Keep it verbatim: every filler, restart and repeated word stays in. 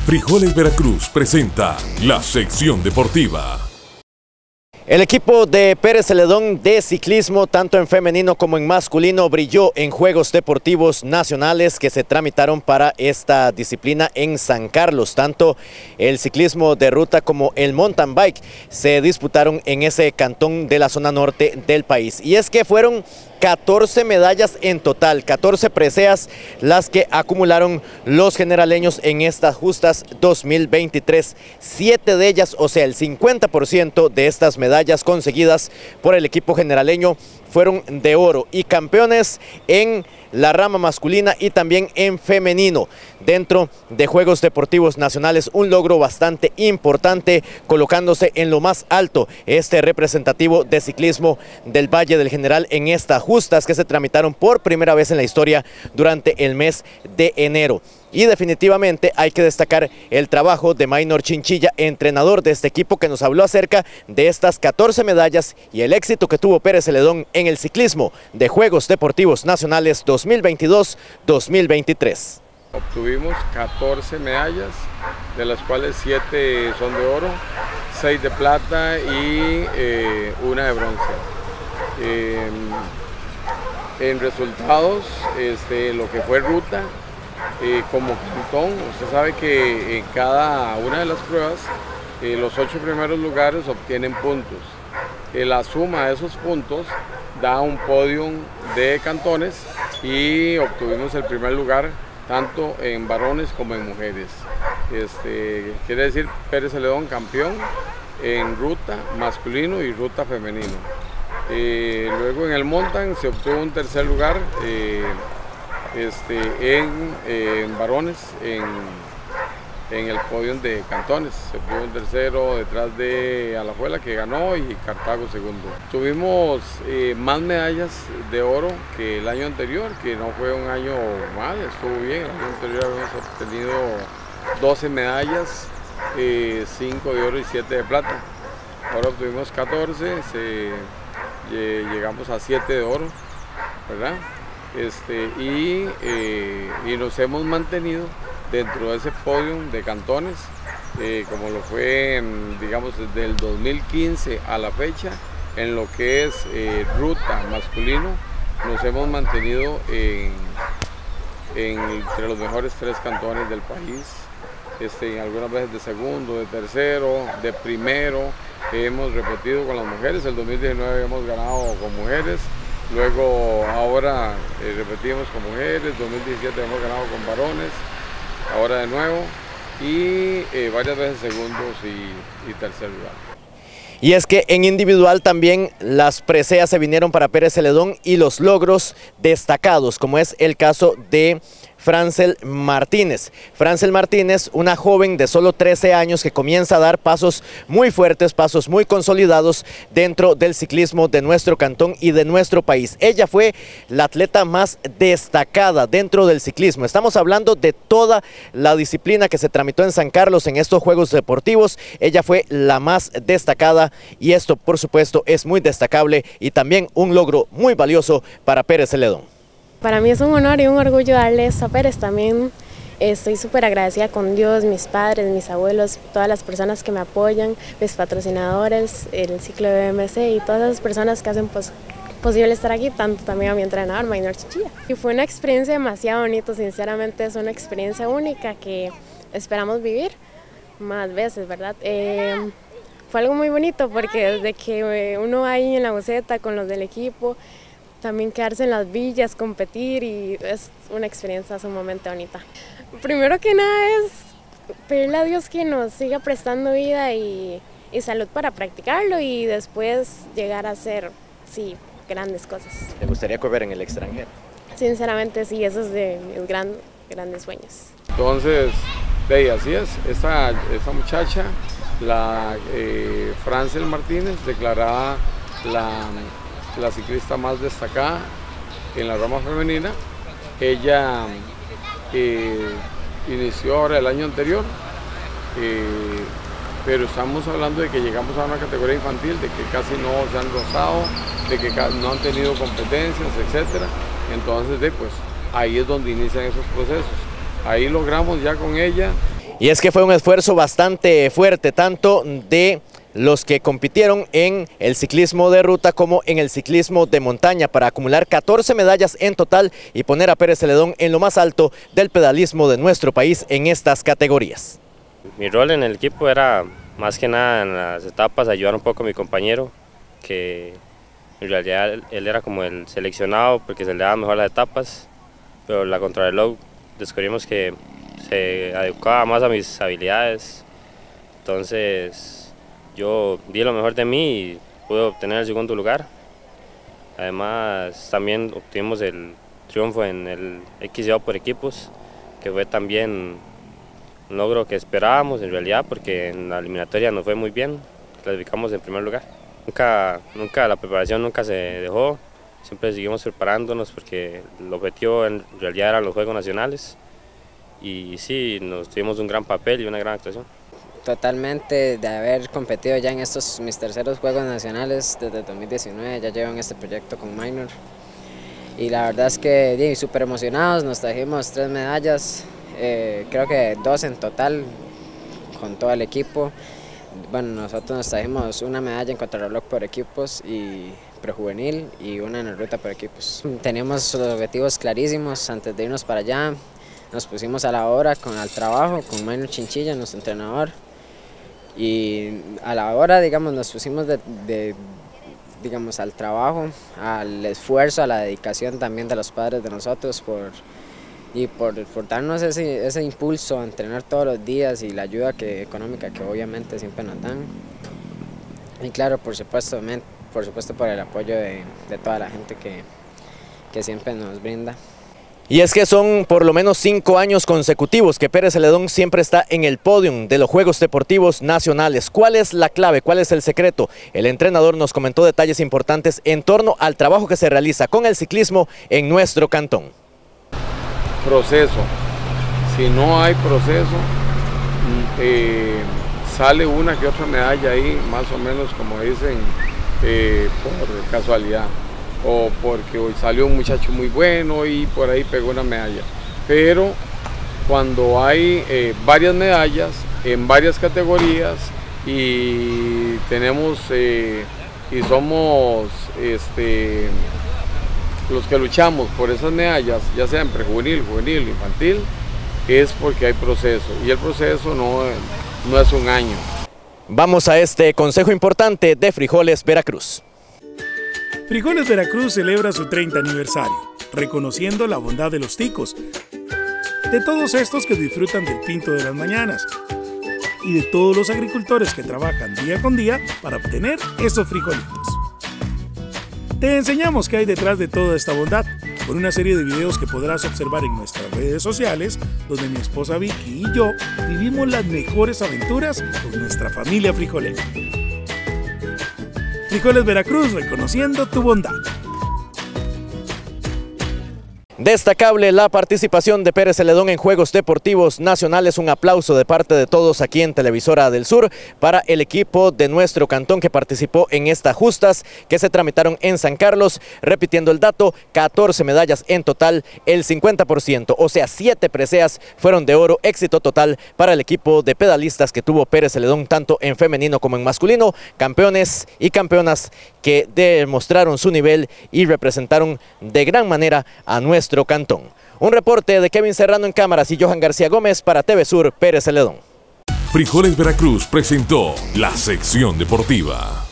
Frijoles Veracruz presenta la sección deportiva. El equipo de Pérez Celedón de ciclismo, tanto en femenino como en masculino, brilló en Juegos Deportivos Nacionales que se tramitaron para esta disciplina en San Carlos. Tanto el ciclismo de ruta como el mountain bike se disputaron en ese cantón de la zona norte del país. Y es que fueron catorce medallas en total, catorce preseas las que acumularon los generaleños en estas justas dos mil veintitrés. Siete de ellas, o sea el cincuenta por ciento de estas medallas conseguidas por el equipo generaleño fueron de oro, y campeones en la rama masculina y también en femenino dentro de Juegos Deportivos Nacionales. Un logro bastante importante, colocándose en lo más alto este representativo de ciclismo del Valle del General en estas justas que se tramitaron por primera vez en la historia durante el mes de enero. Y definitivamente hay que destacar el trabajo de Maynor Chinchilla, entrenador de este equipo, que nos habló acerca de estas catorce medallas y el éxito que tuvo Pérez Celedón en el ciclismo de Juegos Deportivos Nacionales dos mil veintidós dos mil veintitrés. Obtuvimos catorce medallas, de las cuales siete son de oro, seis de plata y eh, una de bronce. Eh, en resultados, este, lo que fue ruta, Eh, como cantón, usted sabe que en cada una de las pruebas eh, los ocho primeros lugares obtienen puntos. Eh, la suma de esos puntos da un podium de cantones y obtuvimos el primer lugar tanto en varones como en mujeres. Este, quiere decir Pérez Celedón campeón en ruta masculino y ruta femenino. Eh, luego en el mountain se obtuvo un tercer lugar eh, Este, en, eh, en varones en, en el podio de cantones. Se obtuvo un tercero detrás de Alajuela, que ganó, y Cartago segundo. Tuvimos eh, más medallas de oro que el año anterior, que no fue un año mal, estuvo bien. El año anterior habíamos obtenido doce medallas, eh, cinco de oro y siete de plata. Ahora obtuvimos catorce, se, eh, llegamos a siete de oro, ¿verdad? Este, y, eh, y nos hemos mantenido dentro de ese podium de cantones, eh, como lo fue, digamos, desde el dos mil quince a la fecha, en lo que es eh, ruta masculino. Nos hemos mantenido en, en, entre los mejores tres cantones del país, este, algunas veces de segundo, de tercero, de primero. Hemos repetido con las mujeres, el dos mil diecinueve hemos ganado con mujeres. Luego ahora eh, repetimos con mujeres, dos mil diecisiete hemos ganado con varones, ahora de nuevo, y eh, varias veces segundos y, y tercer lugar. Y es que en individual también las preseas se vinieron para Pérez Celedón y los logros destacados, como es el caso de Francel Martínez. Francel Martínez, una joven de solo trece años que comienza a dar pasos muy fuertes, pasos muy consolidados dentro del ciclismo de nuestro cantón y de nuestro país. Ella fue la atleta más destacada dentro del ciclismo. Estamos hablando de toda la disciplina que se tramitó en San Carlos en estos Juegos Deportivos. Ella fue la más destacada, y esto por supuesto es muy destacable y también un logro muy valioso para Pérez Celedón. Para mí es un honor y un orgullo darle esto a Pérez. También estoy súper agradecida con Dios, mis padres, mis abuelos, todas las personas que me apoyan, mis patrocinadores, el ciclo de B M C y todas las personas que hacen pos posible estar aquí, tanto también a mi entrenador, Maynor Chinchilla. Y fue una experiencia demasiado bonita, sinceramente es una experiencia única que esperamos vivir más veces, ¿verdad? Eh, fue algo muy bonito porque desde que uno va ahí en la boceta con los del equipo, también quedarse en las villas, competir, y es una experiencia sumamente bonita. Primero que nada es pedirle a Dios que nos siga prestando vida y, y salud para practicarlo, y después llegar a hacer, sí, grandes cosas. ¿Te gustaría correr en el extranjero? Sinceramente sí, eso es de mis gran, grandes sueños. Entonces, de así es, esta, esta muchacha, la eh, Francel Martínez, declarada la la ciclista más destacada en la rama femenina. Ella eh, inició ahora el año anterior, eh, pero estamos hablando de que llegamos a una categoría infantil, de que casi no se han rozado, de que no han tenido competencias, etcétera. Entonces, de, pues ahí es donde inician esos procesos. Ahí logramos ya con ella Y es que fue un esfuerzo bastante fuerte, tanto de los que compitieron en el ciclismo de ruta como en el ciclismo de montaña, para acumular catorce medallas en total y poner a Pérez Celedón en lo más alto del pedalismo de nuestro país en estas categorías. Mi rol en el equipo era más que nada en las etapas ayudar un poco a mi compañero, que en realidad él era como el seleccionado porque se le daban mejor las etapas, pero la contrarreloj descubrimos que se adecuaba más a mis habilidades, entonces yo di lo mejor de mí y pude obtener el segundo lugar. Además también obtuvimos el triunfo en el X C O por equipos, que fue también un logro que esperábamos en realidad, porque en la eliminatoria nos fue muy bien, clasificamos en primer lugar. Nunca, nunca la preparación nunca se dejó, siempre seguimos preparándonos porque el objetivo en realidad eran los Juegos Nacionales y sí, nos tuvimos un gran papel y una gran actuación. Totalmente, de haber competido ya en estos mis terceros Juegos Nacionales desde dos mil diecinueve, ya llevo en este proyecto con Minor y la verdad es que súper emocionados, nos trajimos tres medallas, eh, creo que dos en total con todo el equipo. Bueno, nosotros nos trajimos una medalla en contrarreloj por equipos y prejuvenil y una en ruta por equipos. Teníamos los objetivos clarísimos antes de irnos para allá, nos pusimos a la hora con el trabajo, con Minor Chinchilla, nuestro entrenador. Y a la hora, digamos, nos pusimos de, de, digamos, al trabajo, al esfuerzo, a la dedicación también de los padres de nosotros por, y por, por darnos ese, ese impulso a entrenar todos los días y la ayuda que, económica que obviamente siempre nos dan. Y claro, por supuesto, por, supuesto por el apoyo de, de toda la gente que, que siempre nos brinda. Y es que son por lo menos cinco años consecutivos que Pérez Celedón siempre está en el podio de los Juegos Deportivos Nacionales. ¿Cuál es la clave? ¿Cuál es el secreto? El entrenador nos comentó detalles importantes en torno al trabajo que se realiza con el ciclismo en nuestro cantón. Proceso. Si no hay proceso, eh, sale una que otra medalla ahí, más o menos como dicen, eh, por casualidad, o porque hoy salió un muchacho muy bueno y por ahí pegó una medalla. Pero cuando hay eh, varias medallas en varias categorías y tenemos eh, y somos este, los que luchamos por esas medallas, ya sea en prejuvenil, juvenil, infantil, es porque hay proceso y el proceso no, no es un año. Vamos a este consejo importante de Frijoles Veracruz. Frijoles Veracruz celebra su treinta aniversario, reconociendo la bondad de los ticos, de todos estos que disfrutan del pinto de las mañanas y de todos los agricultores que trabajan día con día para obtener esos frijolitos. Te enseñamos qué hay detrás de toda esta bondad, con una serie de videos que podrás observar en nuestras redes sociales, donde mi esposa Vicky y yo vivimos las mejores aventuras con nuestra familia frijolera. Frijoles Veracruz, reconociendo tu bondad. Destacable la participación de Pérez Celedón en Juegos Deportivos Nacionales. Un aplauso de parte de todos aquí en Televisora del Sur para el equipo de nuestro cantón que participó en estas justas que se tramitaron en San Carlos. Repitiendo el dato, catorce medallas en total, el cincuenta por ciento, o sea, siete preseas fueron de oro. Éxito total para el equipo de pedalistas que tuvo Pérez Celedón, tanto en femenino como en masculino. Campeones y campeonas que demostraron su nivel y representaron de gran manera a nuestro cantón. Un reporte de Kevin Serrano en cámaras y Johan García Gómez para T V Sur Pérez Celedón. Frijoles Veracruz presentó la sección deportiva.